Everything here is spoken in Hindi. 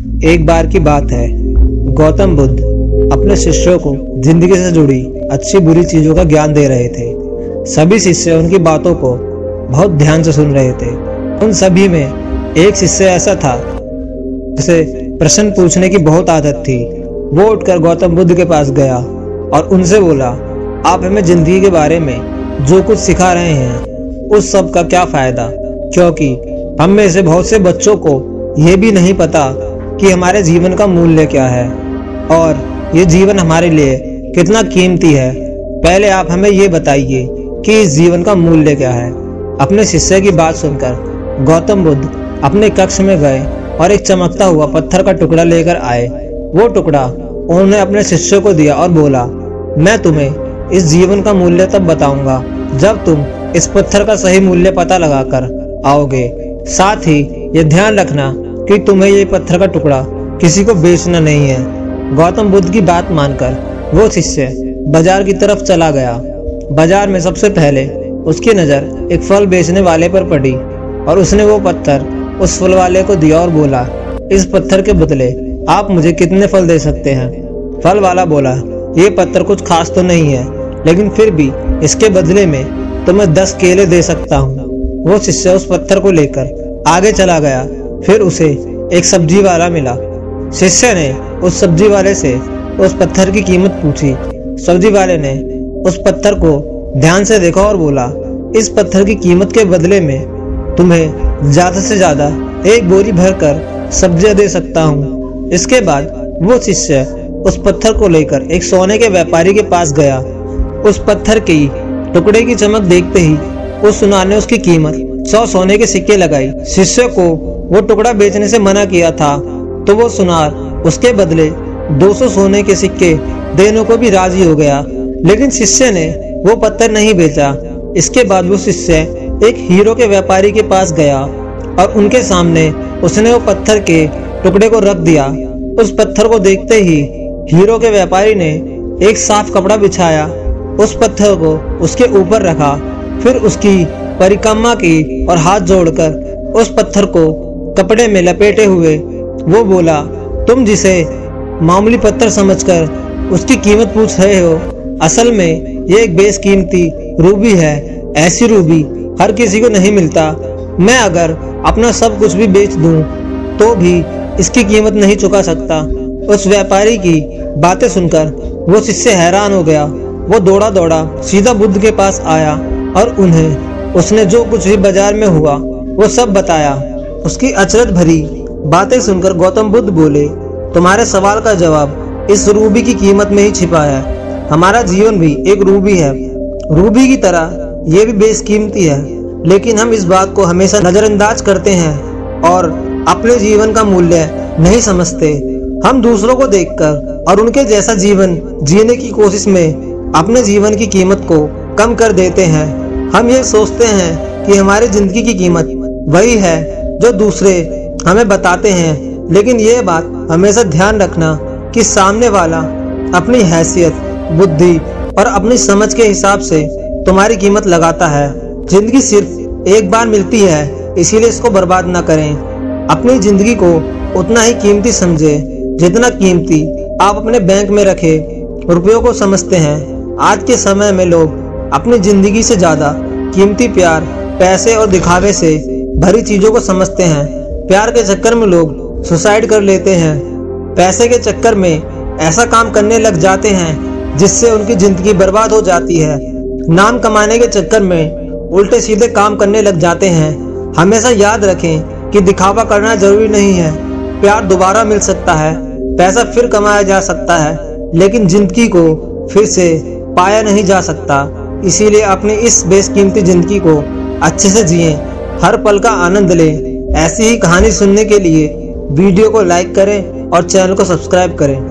एक बार की बात है, गौतम बुद्ध अपने शिष्यों को जिंदगी से जुड़ी अच्छी बुरी चीजों का ज्ञान दे रहे थे। सभी शिष्य उनकी बातों को बहुत ध्यान से सुन रहे थे। उन सभी में एक शिष्य ऐसा था जिसे प्रश्न पूछने की बहुत आदत थी। वो उठकर गौतम बुद्ध के पास गया और उनसे बोला, आप हमें जिंदगी के बारे में जो कुछ सिखा रहे हैं उस सब का क्या फायदा, क्योंकि हम में से बहुत से बच्चों को ये भी नहीं पता कि हमारे जीवन का मूल्य क्या है और ये जीवन हमारे लिए कितना कीमती है। पहले आप हमें ये बताइए कि इस जीवन का मूल्य क्या है। अपने शिष्य की बात सुनकर गौतम बुद्ध अपने कक्ष में गए और एक चमकता हुआ पत्थर का टुकड़ा लेकर आए। वो टुकड़ा उन्होंने अपने शिष्य को दिया और बोला, मैं तुम्हें इस जीवन का मूल्य तब बताऊंगा जब तुम इस पत्थर का सही मूल्य पता लगाकर आओगे। साथ ही ये ध्यान रखना कि तुम्हें ये पत्थर का टुकड़ा किसी को बेचना नहीं है। गौतम बुद्ध की बात मानकर वो शिष्य बाजार की तरफ चला गया। बाजार में सबसे पहले उसकी नजर एक फल बेचने वाले पर पड़ी और उसने वो पत्थर उस फल वाले को दिया और बोला, इस पत्थर के बदले आप मुझे कितने फल दे सकते हैं। फल वाला बोला, ये पत्थर कुछ खास तो नहीं है, लेकिन फिर भी इसके बदले में तो मैं 10 केले दे सकता हूँ। वो शिष्य उस पत्थर को लेकर आगे चला गया। फिर उसे एक सब्जी वाला मिला। शिष्य ने उस सब्जी वाले से उस पत्थर की कीमत पूछी। सब्जी वाले ने उस पत्थर को ध्यान से देखा और बोला, इस पत्थर की कीमत के बदले में तुम्हें ज्यादा से ज्यादा 1 बोरी भरकर सब्जियां दे सकता हूँ। इसके बाद वो शिष्य उस पत्थर को लेकर एक सोने के व्यापारी के पास गया। उस पत्थर की टुकड़े की चमक देखते ही उस सुनार ने उसकी कीमत 100 सोने के सिक्के लगाई। शिष्य को वो टुकड़ा बेचने से मना किया था तो वो सुनार उसके बदले 200 सोने के सिक्के देने को भी राजी हो गया, लेकिन शिष्य ने वो पत्थर नहीं बेचा। इसके बाद वो शिष्य एक हीरो के व्यापारी के पास गया और उनके सामने उसने वो पत्थर के टुकड़े को रख दिया। उस पत्थर को देखते ही हीरो के व्यापारी ने एक साफ कपड़ा बिछाया, उस पत्थर को उसके ऊपर रखा, फिर उसकी परिक्रमा की और हाथ जोड़कर उस पत्थर को कपड़े में लपेटे हुए वो बोला, तुम जिसे मामूली पत्थर समझकर उसकी कीमत पूछ रहे हो, असल में ये एक बेशकीमती रूबी है। ऐसी रूबी हर किसी को नहीं मिलता। मैं अगर अपना सब कुछ भी बेच दूं तो भी इसकी कीमत नहीं चुका सकता। उस व्यापारी की बातें सुनकर वो शिष्य हैरान हो गया। वो दौड़ा दौड़ा सीधा बुद्ध के पास आया और उन्हें उसने जो कुछ भी बाजार में हुआ वो सब बताया। उसकी अचरज भरी बातें सुनकर गौतम बुद्ध बोले, तुम्हारे सवाल का जवाब इस रूबी की कीमत में ही छिपा है। हमारा जीवन भी एक रूबी है। रूबी की तरह ये भी बेशकीमती है, लेकिन हम इस बात को हमेशा नजरअंदाज करते हैं और अपने जीवन का मूल्य नहीं समझते। हम दूसरों को देखकर और उनके जैसा जीवन जीने की कोशिश में अपने जीवन की कीमत को कम कर देते हैं। हम ये सोचते हैं कि हमारी जिंदगी की कीमत वही है जो दूसरे हमें बताते हैं, लेकिन ये बात हमेशा ध्यान रखना कि सामने वाला अपनी हैसियत, बुद्धि और अपनी समझ के हिसाब से तुम्हारी कीमत लगाता है। जिंदगी सिर्फ एक बार मिलती है, इसीलिए इसको बर्बाद ना करें। अपनी जिंदगी को उतना ही कीमती समझे जितना कीमती आप अपने बैंक में रखे रुपयों को समझते हैं। आज के समय में लोग अपनी जिंदगी से ज्यादा कीमती प्यार, पैसे और दिखावे से भरी चीजों को समझते हैं। प्यार के चक्कर में लोग सुसाइड कर लेते हैं। पैसे के चक्कर में ऐसा काम करने लग जाते हैं जिससे उनकी जिंदगी बर्बाद हो जाती है। नाम कमाने के चक्कर में उल्टे सीधे काम करने लग जाते हैं। हमेशा याद रखें कि दिखावा करना जरूरी नहीं है। प्यार दोबारा मिल सकता है, पैसा फिर कमाया जा सकता है, लेकिन जिंदगी को फिर से पाया नहीं जा सकता। इसीलिए अपनी इस बेशकीमती जिंदगी को अच्छे से जिएं, हर पल का आनंद लें। ऐसी ही कहानी सुनने के लिए वीडियो को लाइक करें और चैनल को सब्सक्राइब करें।